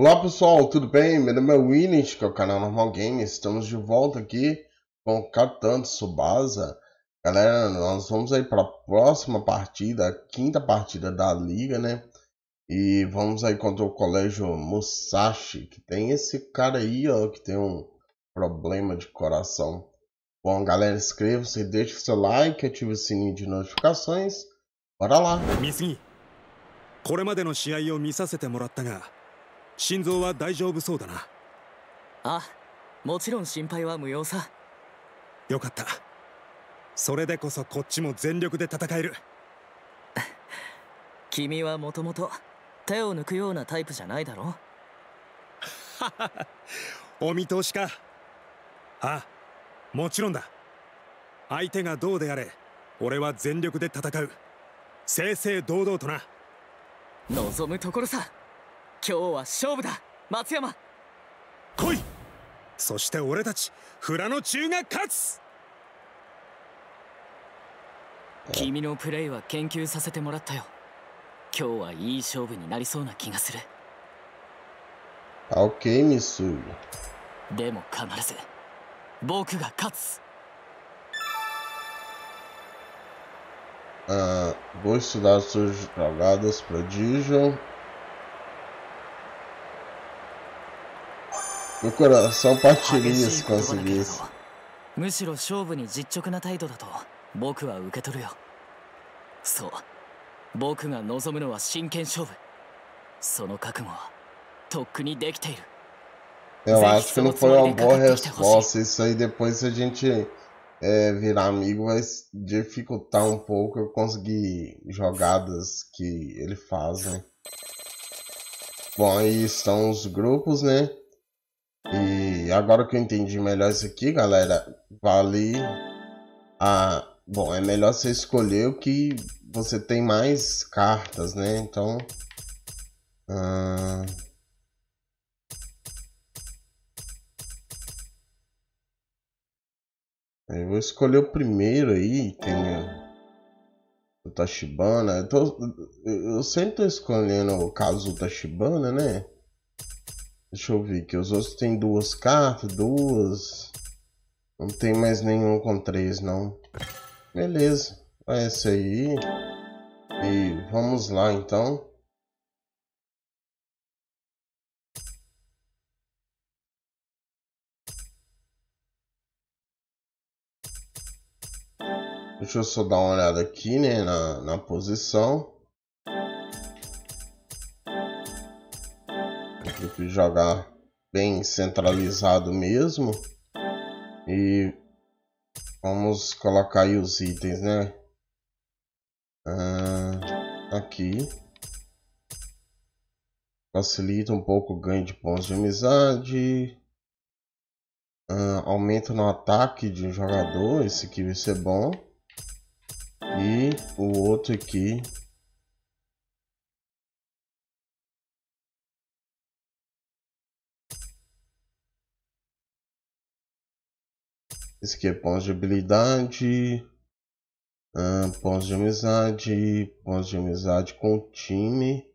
Olá pessoal, tudo bem? Meu nome é Winnie, que é o canal Normal Games. Estamos de volta aqui com o Capitão Tsubasa. Galera, nós vamos aí para a próxima partida, a quinta partida da liga, né? E vamos aí contra o Colégio Musashi, que tem esse cara aí, ó, que tem um problema de coração. Bom, galera, inscreva-se, deixe o seu like, ative o sininho de notificações. Bora lá! これまでの試合を見させてもらったが、心臓は大丈夫そうだな。 あ、もちろん心配は無用さ。 よかった。それでこそこっちも全力で戦える。 君はもともと手を抜くようなタイプじゃないだろ。 お見通しか。あ、もちろんだ。相手がどうであれ、俺は全力で戦う。正々堂々とな。 望むところさ。今日は勝負だ、松山。 来い。そして俺たち富良野中が勝つ。 君のプレーは研究させてもらったよ。今日はいい勝負になりそうな気がする。 Ok, Mitsui. でも必ず僕が勝つ。 Vou estudar suas jogadas, prodígio. Meu coração partiria se conseguisse. むしろ勝負に実直な態度だと僕は受け取るよ。そう、僕が望むのは真剣勝負。その覚悟はとっくにできている。 Eu acho que não foi uma boa resposta. Isso aí depois, se a gente virar amigo, vai dificultar um pouco eu conseguir jogadas que ele faz, né? Bom, aí estão os grupos, né? E agora que eu entendi melhor isso aqui, galera, vale a... Bom, é melhor você escolher o que você tem mais cartas, né? Então... Eu vou escolher o primeiro aí, tem o Tachibana. Eu sempre tô escolhendo o caso do Tachibana, né? Deixa eu ver aqui, os outros tem duas cartas, duas. Não tem mais nenhum com três, não. Beleza, é esse aí. E vamos lá então. Deixa eu só dar uma olhada aqui, né, na posição. Eu prefiro jogar bem centralizado mesmo. E vamos colocar aí os itens, né? Aqui. Facilita um pouco o ganho de pontos de amizade. Aumenta no ataque de um jogador. Esse aqui vai ser bom. E o outro aqui esse aqui é pontos de habilidade, pontos de amizade com o time,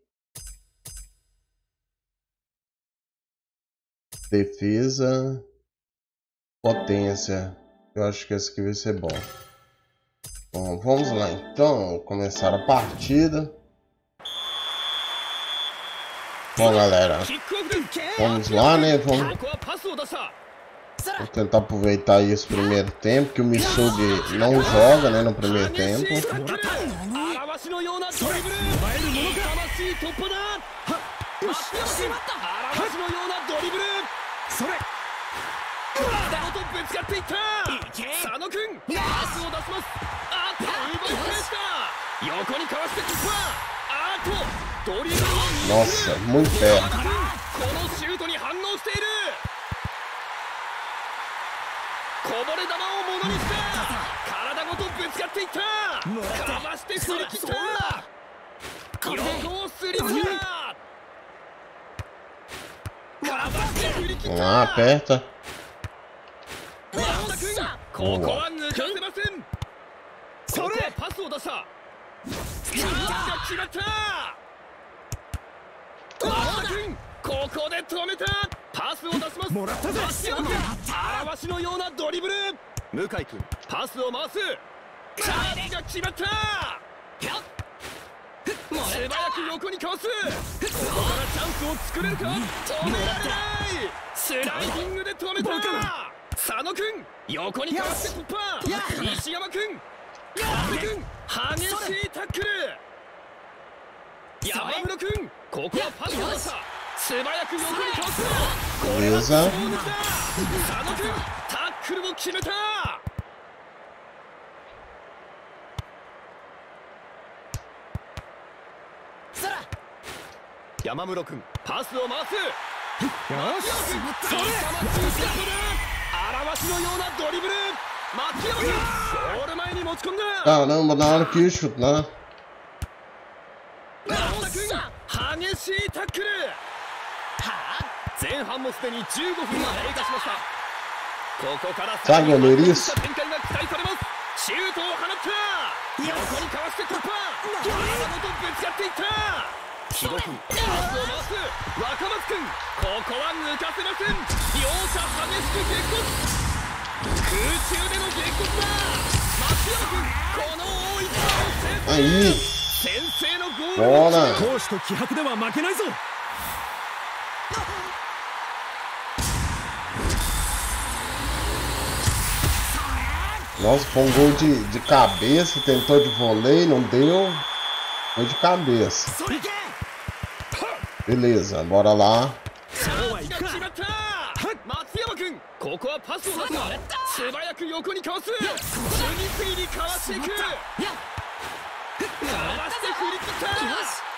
defesa, potência. Eu acho que esse aqui vai ser bom. Bom, vamos lá então, começar a partida. Bom, galera, vamos lá, né? Vamos tentar aproveitar aí esse primeiro tempo, que o Mitsugi não joga, né, no primeiro tempo. Nossa, muito perto. Vamos lá, aperta. Boa. こで止めた。パスを出します。 もらったぜ。 表しのようなドリブル。向井君パスを回す。チャージが決まった。素早く横にかわす。ここからチャンスを作れるか。止められない。スライディングで止めた。佐野君横にかわして突破。西山君川瀬君激しいタックル。山室君ここはパスを出した。素早く横にかわす。これは勝負だ。佐野君タックルを決めた。山室君パスを回す。 よし、 それ表しのようなドリブル。松山君ゴール前に持ち込んだ。 Caramba, na hora que ia chutar. 激しいタックル。前半もすでに15分が経過しました。ここからさらに展開が期待されます。シュートを放った。横にかわして突破。体ごとぶつかっていった。木戸君パスを回す。若松君ここは抜かせません。両者激しく激突。空中での激突だ。松山君この大一番を制す。先制のゴール。 攻守と気迫では負けないぞ。 Nossa, foi um gol de cabeça, tentou de voleio, não deu. Foi de cabeça. Beleza, bora lá. 松山君ここはパスを出す。素早く横にかわす。次々にかわしていく。かわして振り切った。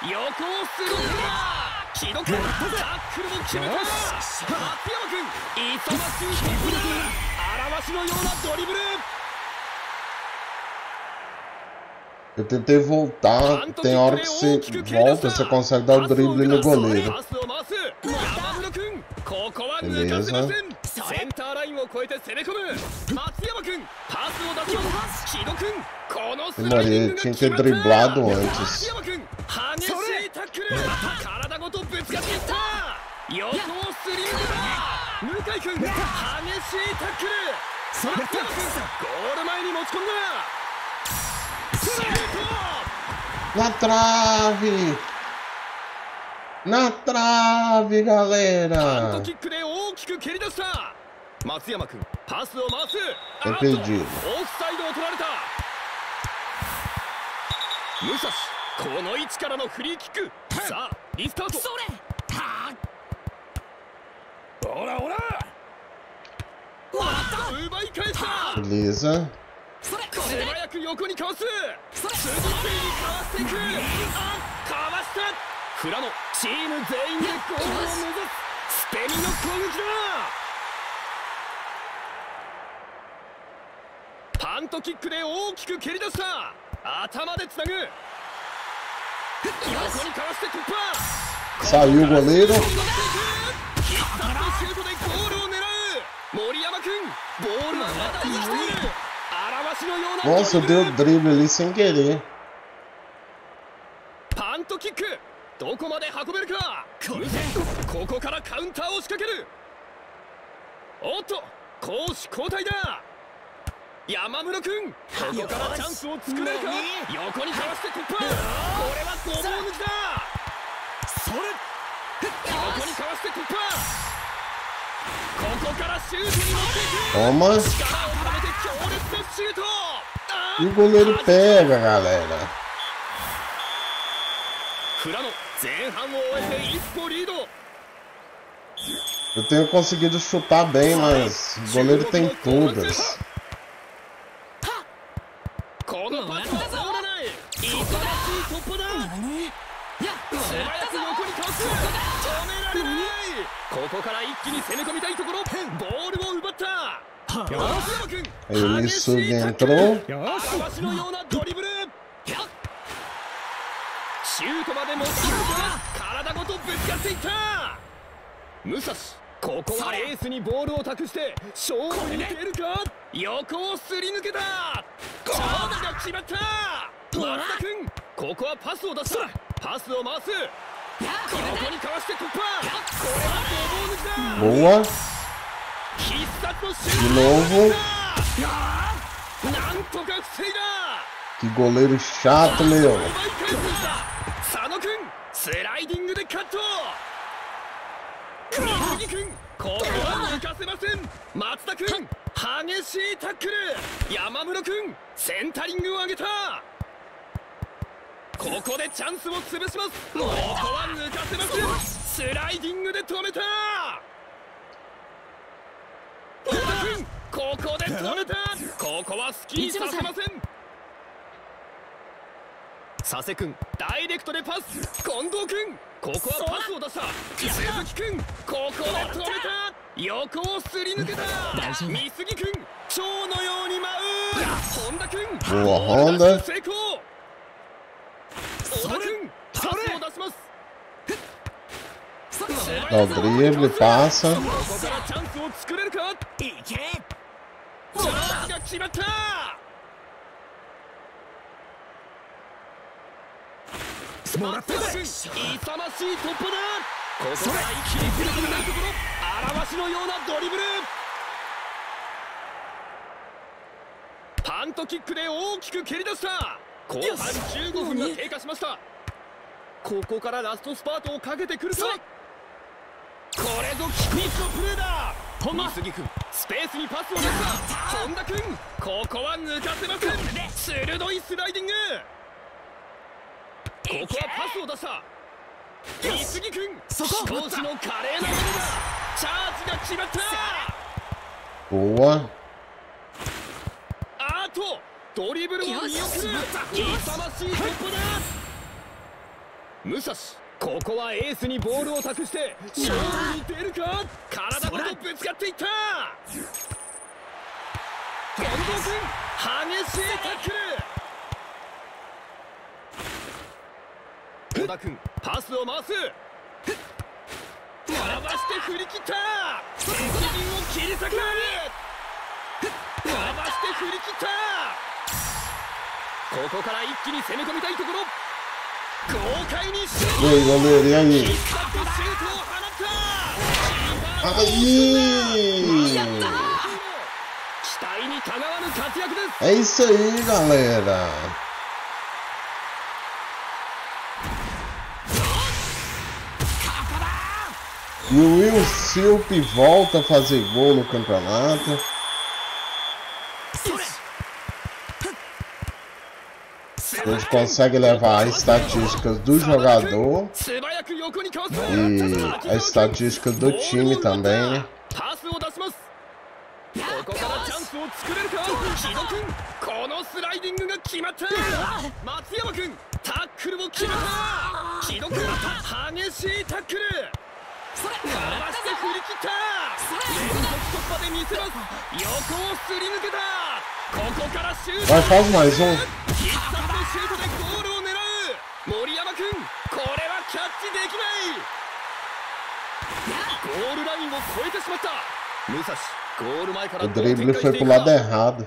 横をするんだ。木戸君タックルも決めた。松山君勇ましいトップだ。表しのようなドリブル。 Eu tentei voltar, tem hora que você volta, você consegue dar o drible no goleiro. Beleza. Maria, tinha que ter driblado antes. Na trave! Na trave, galera! É perdido. この位置からのフリーキック。さあ、リスタート。ほらほら。奪い返した。 Beleza. 素早く横にかわす。次々にかわしていく。かわした。フラノチーム全員でゴールを目指す。スペミの攻撃だ。パントキックで大きく蹴り出した。頭でつなぐ。横にかわして突破。 Saiu o goleiro. 必殺のシュートでゴールを狙う。森山君ボールはまだ生きている。 Nossa, eu dei o drible ali sem querer. パントキックどこまで運べるか。ここからカウンターを仕掛ける。おっと攻守交代だ。山室君ここからチャンスを作れるか。横にかわして突破。これはごぼう抜きだ。それ横にかわして突破。ここからシュートに持っていく。 Toma. E o goleiro pega, galera. Eu tenho conseguido chutar bem, mas o goleiro tem todas. Aí o Misugi entrou. シュートまで持っていくが体ごとぶつかっていった。武蔵ここはエースにボールを託して勝負に出るか。横をすり抜けた。ゴールが決まった。松田君ここはパスを出した。パスを回す。 Boa. De novo. Que goleiro chato, meu. Boa, Honda. Dá o drible, passa. Boa. E aí, goleiro, e aí? É isso aí, galera. E o Will Silp volta a fazer gol no campeonato. A gente consegue levar as estatísticas do jogador e as estatísticas do time também, né? Vai, faz mais um. O drible foi pro lado errado.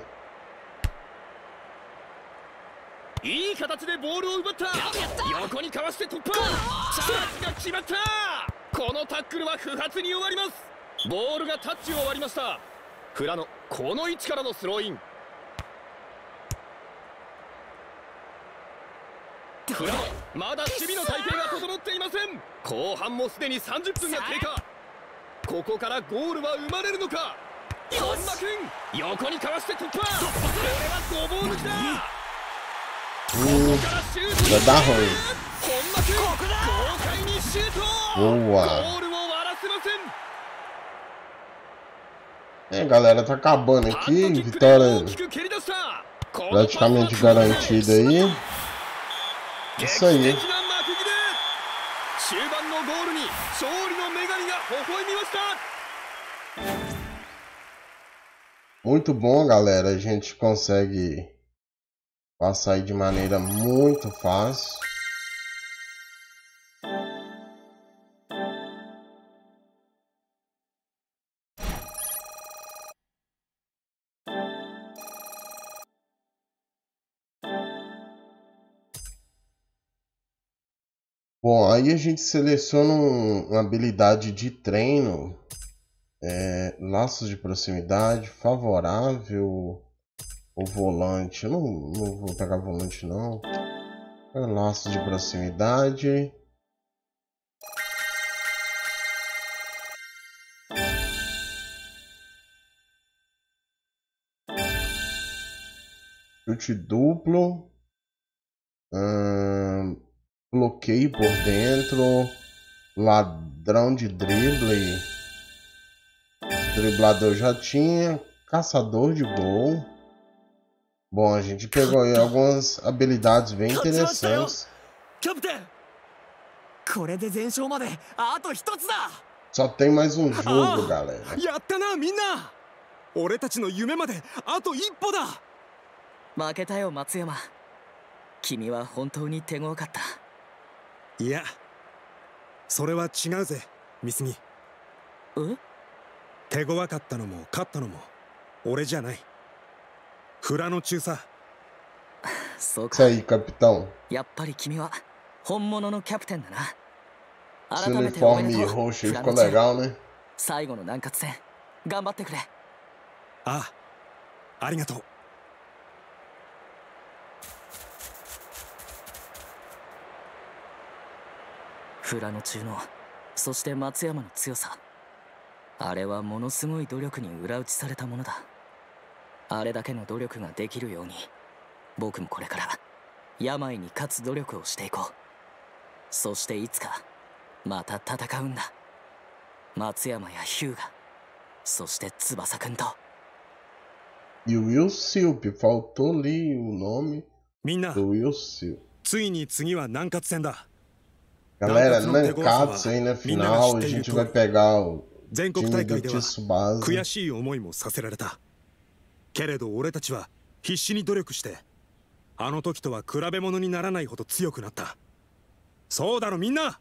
Já dá ruim. Boa. É, galera, tá acabando aqui. Vitória praticamente garantida aí. Isso aí. Muito bom, galera. A gente consegue passar aí de maneira muito fácil. Bom, aí a gente seleciona uma habilidade de treino. Laços de proximidade, favorável ou volante. Eu não vou pegar volante não. Laços de proximidade. Chute duplo. Bloqueio por dentro. Ladrão de drible. Driblador já tinha. Caçador de gol. Bom, a gente pegou aí algumas habilidades bem interessantes. Só tem mais um jogo, galera. いや、それは違うぜ、美杉。手強かったのも勝ったのも俺じゃない。フラノ中さ。 そうか。 Isso aí, capitão. やっぱり君は本物のキャプテンだな。 Esse uniforme roxo ficou legal, né? 最後の南葛戦、頑張ってくれ。 ああ、ありがとう。 フラノ中の、そして松山の強さ。あれはものすごい努力に裏打ちされたものだ。あれだけの努力ができるように、僕もこれから病に勝つ努力をしていこう。そしていつかまた戦うんだ。松山やヒューガ、そして翼くんと。 E o Will Silp, faltou ali o nome みんな、 do Will Silp. ついに次は南葛戦だ。 Galera, Nankatsu aí na final, a gente vai pegar o time do Tsubasa. 悔しい思いもさせられた。けれど俺たちは必死に努力して、あの時とは比べ物にならないほど強くなった。そうだろみんな。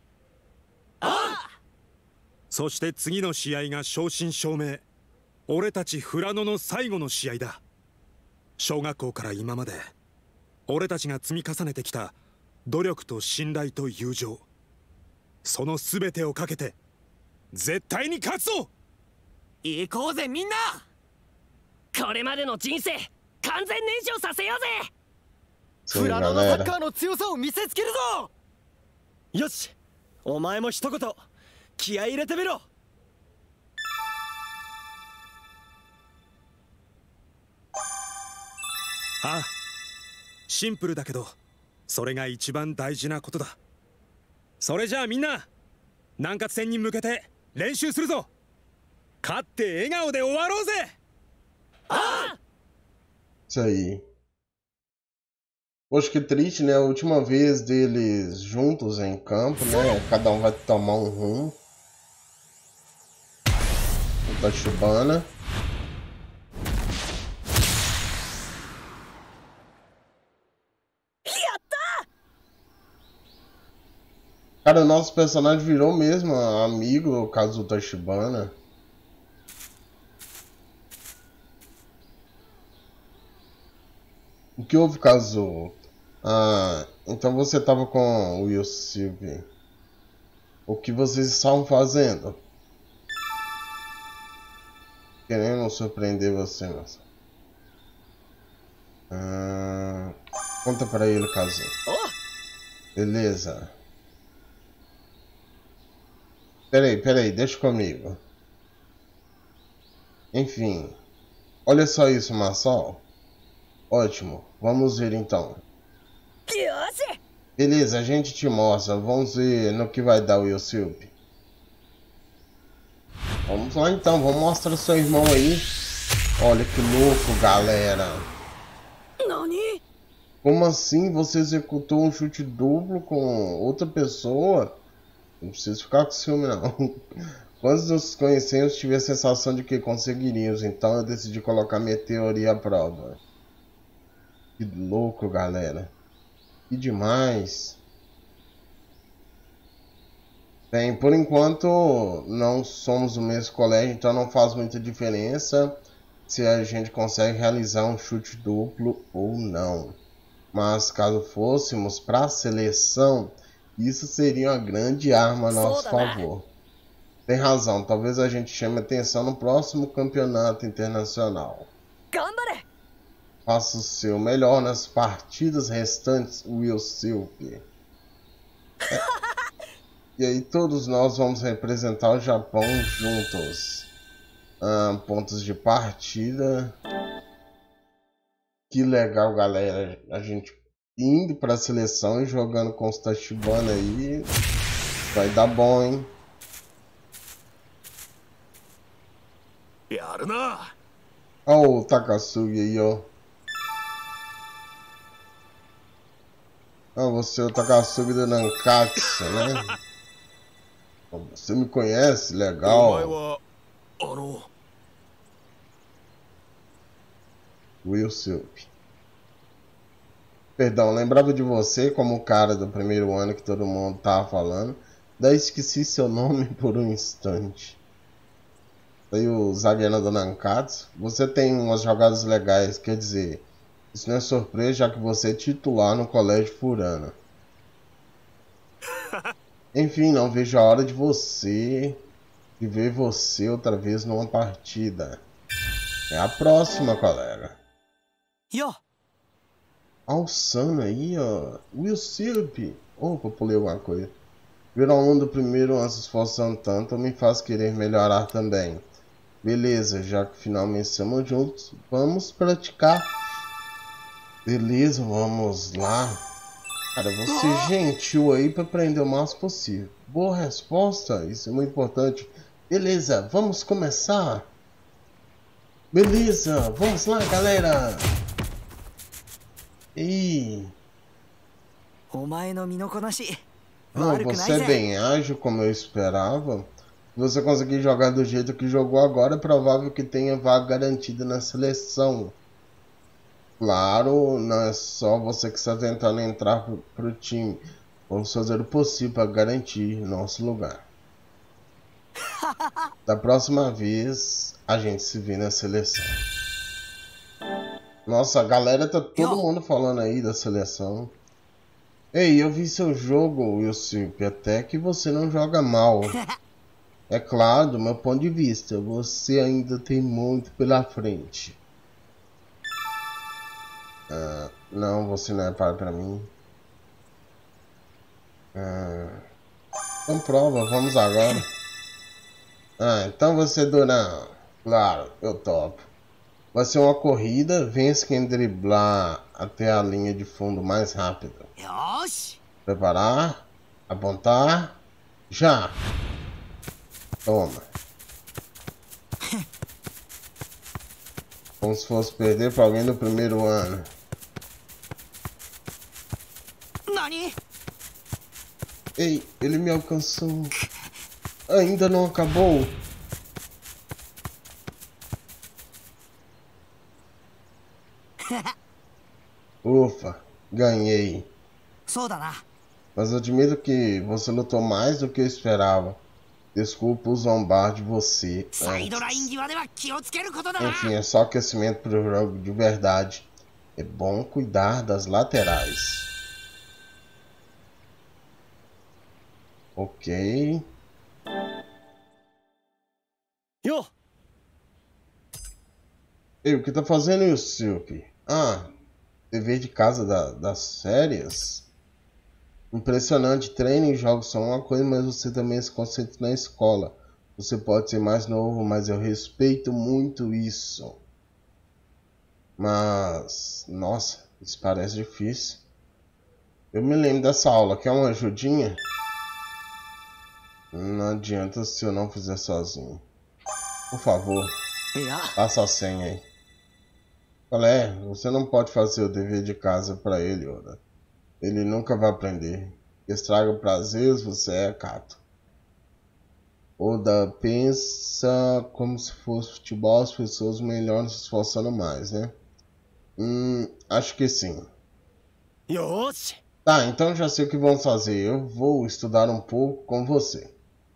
そして次の試合が正真正銘、俺たち富良野の最後の試合だ。小学校から今まで俺たちが積み重ねてきた努力と信頼と友情、その全てをかけて絶対に勝つぞ。 行こうぜみんな。これまでの人生完全燃焼させようぜ。富良野のサッカーの強さを見せつけるぞ。よし、お前も一言気合い入れてみろ。 ああ、シンプルだけどそれが一番大事なことだ。それじゃあみんな、南葛戦に向けて練習するぞ。勝って笑顔で終わろうぜ。 Isso aí. Poxa, que triste, né? A última vez deles juntos em campo, né? Cada um vai tomar um rumo. O Tachibana. Cara, o nosso personagem virou mesmo amigo, o caso do Tachibana. O que houve, Kazu? Ah, então você tava com o Will Silp. O que vocês estavam fazendo? Querendo surpreender você, mas... conta pra ele, Kazu. Beleza. Peraí, deixa comigo. Enfim. Olha só isso, Massal. Ótimo, vamos ver então. Beleza, a gente te mostra. Vamos ver no que vai dar o Will Silp. Vamos lá então, vamos mostrar o seu irmão aí. Olha que louco, galera. Como assim você executou um chute duplo com outra pessoa? Não preciso ficar com ciúme não. Quando nos conhecemos tive a sensação de que conseguiríamos, então eu decidi colocar minha teoria à prova. Que louco, galera. Que demais. Bem, por enquanto não somos do mesmo colégio, então não faz muita diferença se a gente consegue realizar um chute duplo ou não. Mas caso fôssemos para a seleção, Isso seria uma grande arma a nosso favor. Tem razão, talvez a gente chame atenção no próximo campeonato internacional. Faça o seu melhor nas partidas restantes, Will Silp. E aí todos nós vamos representar o Japão juntos. Pontos de partida. Que legal, galera. A gente indo para a seleção e jogando com os Tachibana aí. Vai dar bom, hein? Olha o Takasugi aí, ó. Você é o Takasugi do Nankatsu, né? Você me conhece? Legal. Will Silp. Perdão, lembrava de você como o cara do primeiro ano que todo mundo tava falando. Daí esqueci seu nome por um instante. Aí o zagueiro do Nankatsu. Você tem umas jogadas legais, quer dizer, isso não é surpresa já que você é titular no colégio Furano. Enfim, não vejo a hora de ver você outra vez numa partida. É a próxima, colega. Alçando aí, ó. Will Silp. Opa, pulei alguma coisa. Ver ao longo do primeiro ano se esforçando tanto me faz querer melhorar também. Beleza, já que finalmente estamos juntos, vamos praticar. Beleza, vamos lá. Cara, você é gentil aí para aprender o mais possível. Boa resposta, isso é muito importante. Beleza, vamos começar. Beleza, vamos lá, galera. E... Não, você é bem ágil, como eu esperava. Se você conseguir jogar do jeito que jogou agora, é provável que tenha vaga garantida na seleção. Claro, não é só você que está tentando entrar pro time. Vamos fazer o possível para garantir nosso lugar. Da próxima vez, a gente se vê na seleção. Nossa, a galera tá todo mundo falando aí da seleção. Ei, eu vi seu jogo, Wilson, até que você não joga mal. É claro, do meu ponto de vista, você ainda tem muito pela frente. Não, você não é para mim. Então prova, vamos agora. Então você Durão. Claro, eu topo. Vai ser uma corrida, vence quem driblar até a linha de fundo mais rápido. Preparar, apontar, já. Toma. Como se fosse perder para alguém do primeiro ano. Ei, ele me alcançou. Ainda não acabou. Ufa, ganhei. Mas admito que você lutou mais do que eu esperava. Desculpa o zombar de você antes. Enfim, é só aquecimento para o jogo de verdade. É bom cuidar das laterais. Ok. Ei, o que tá fazendo isso, Silp? Dever de casa das férias? Impressionante, treino e jogos são uma coisa, mas você também se concentra na escola. Você pode ser mais novo, mas eu respeito muito isso. Mas, nossa, isso parece difícil. Eu me lembro dessa aula, quer uma ajudinha? Não adianta se eu não fizer sozinho. Por favor, passa a senha aí. Qual é? Você não pode fazer o dever de casa para ele, Oda. Ele nunca vai aprender. Estraga prazeres, você é Kato. Oda pensa como se fosse futebol, as pessoas melhores se esforçando mais, né? Acho que sim. Tá, então já sei o que vamos fazer. Eu vou estudar um pouco com você.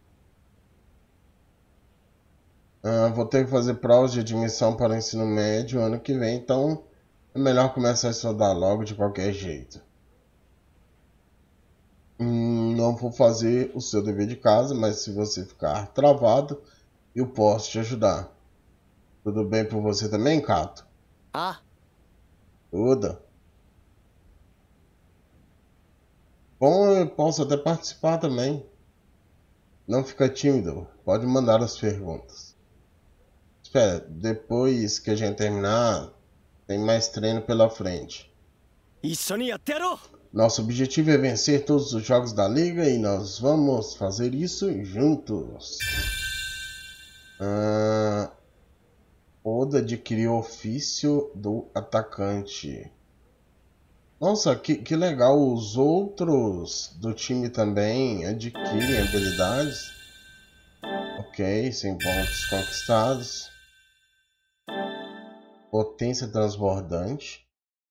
Vou ter que fazer provas de admissão para o ensino médio ano que vem, então é melhor começar a estudar logo de qualquer jeito. Não vou fazer o seu dever de casa, mas se você ficar travado, eu posso te ajudar. Tudo bem por você também, Kato? Ah. Tudo. Bom, eu posso até participar também. Não fica tímido, pode mandar as perguntas. Espera, depois que a gente terminar, tem mais treino pela frente. Nosso objetivo é vencer todos os jogos da liga e nós vamos fazer isso juntos. Oda adquiriu ofício do atacante. Nossa, que legal. Os outros do time também adquirem habilidades. Ok, 100 pontos conquistados. Potência transbordante.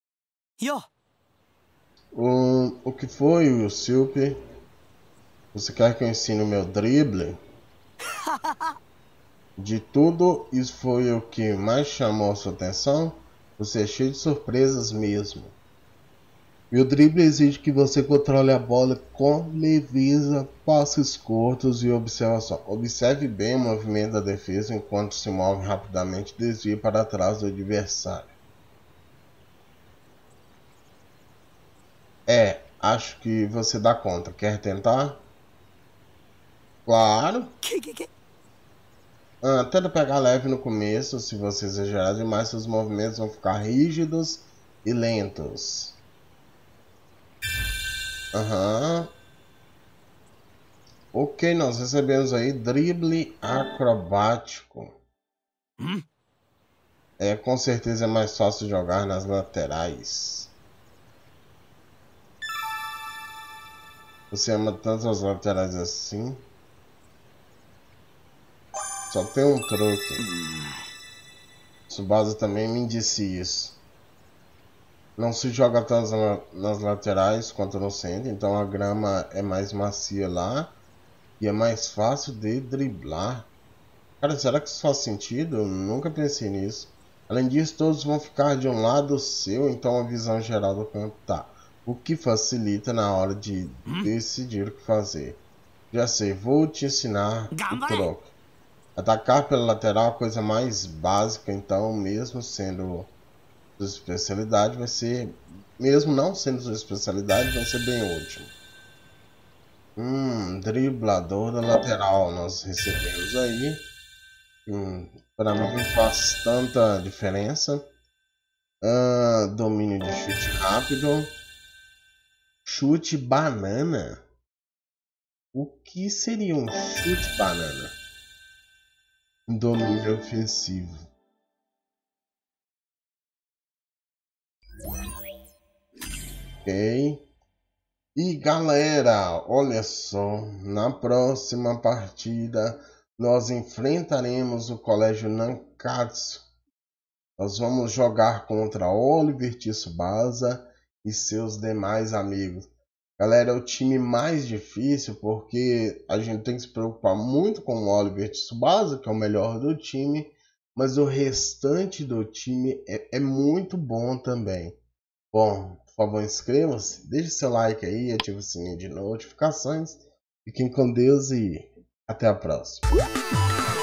O que foi, o Silp? Você quer que eu ensine o meu drible? De tudo, isso foi o que mais chamou a sua atenção? Você é cheio de surpresas mesmo. Meu drible exige que você controle a bola com leveza, passes curtos e observação. Observe bem o movimento da defesa enquanto se move rapidamente e desvia para trás do adversário. Acho que você dá conta. Quer tentar? Claro. Tenta pegar leve no começo. Se você exagerar demais, seus movimentos vão ficar rígidos e lentos. Ok, nós recebemos aí drible acrobático. Com certeza é mais fácil jogar nas laterais. Você ama tanto as laterais assim? Só tem um truque. Tsubasa também me disse isso. Não se joga tanto nas laterais quanto no centro, então a grama é mais macia lá e é mais fácil de driblar. Cara, será que isso faz sentido? Eu nunca pensei nisso. Além disso, todos vão ficar de um lado seu, então a visão geral do campo tá. O que facilita na hora de decidir o que fazer. Já sei, vou te ensinar o troco. Atacar pela lateral é a coisa mais básica, então mesmo sendo sua especialidade vai ser, mesmo não sendo sua especialidade, vai ser bem útil. Driblador da lateral nós recebemos aí. Para mim não faz tanta diferença. Domínio de chute rápido. Chute banana. O que seria um chute banana? Domínio ofensivo. Ok. E galera, olha só, na próxima partida nós enfrentaremos o Colégio Nankatsu. Nós vamos jogar contra Oliver Tsubasa e seus demais amigos. Galera, é o time mais difícil porque a gente tem que se preocupar muito com o Oliver Tsubasa, que é o melhor do time, mas o restante do time é muito bom também. Bom, por favor, inscreva-se, deixe seu like aí, ative o sininho de notificações. Fiquem com Deus e até a próxima.